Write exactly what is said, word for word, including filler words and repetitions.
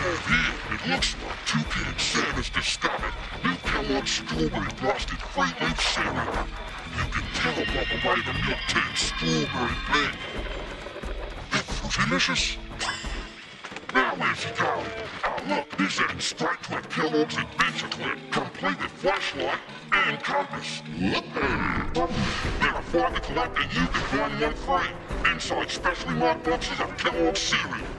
Here, it looks like Toucan Santa's discovered new Kellogg Strawberry Frosted Fruit Loop cereal. You can tell by the way the milk tastes strawberry blend. It's delicious. Now where's he going? Oh look, he's heading straight to a Kellogg's Adventure Clip, complete with flashlight and compass. Now find the collect and you can find one free inside specially marked boxes of Kellogg's cereal.